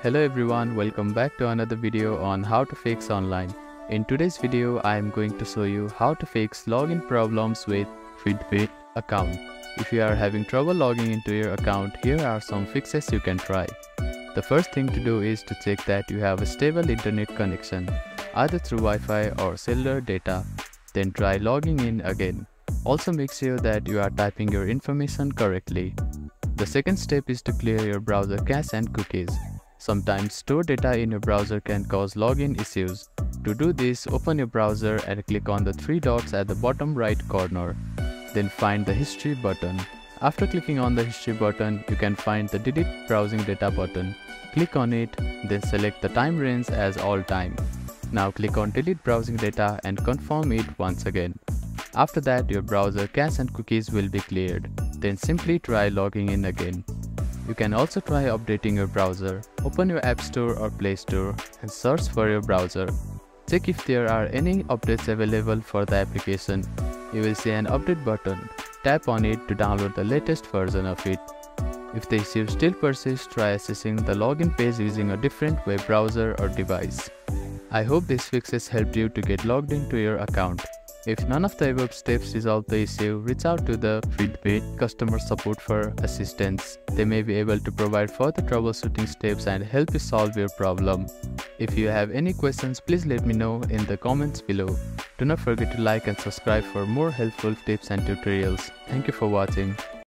Hello everyone, welcome back to another video on how to fix online. In today's video, I am going to show you how to fix login problems with Fitbit account. If you are having trouble logging into your account, here are some fixes you can try. The first thing to do is to check that you have a stable internet connection, either through Wi-Fi or cellular data. Then try logging in again. Also make sure that you are typing your information correctly. The second step is to clear your browser cache and cookies. Sometimes stored data in your browser can cause login issues. To do this, open your browser and click on the three dots at the bottom right corner. Then find the history button. After clicking on the history button, you can find the delete browsing data button. Click on it, then select the time range as all time. Now click on delete browsing data and confirm it once again. After that, your browser cache and cookies will be cleared. Then simply try logging in again. You can also try updating your browser. Open your App Store or Play Store and search for your browser. Check if there are any updates available for the application. You will see an update button. Tap on it to download the latest version of it. If the issue still persists, try accessing the login page using a different web browser or device. I hope these fixes helped you to get logged into your account. If none of the above steps resolve the issue, reach out to the Fitbit customer support for assistance. They may be able to provide further troubleshooting steps and help you solve your problem. If you have any questions, please let me know in the comments below. Do not forget to like and subscribe for more helpful tips and tutorials. Thank you for watching.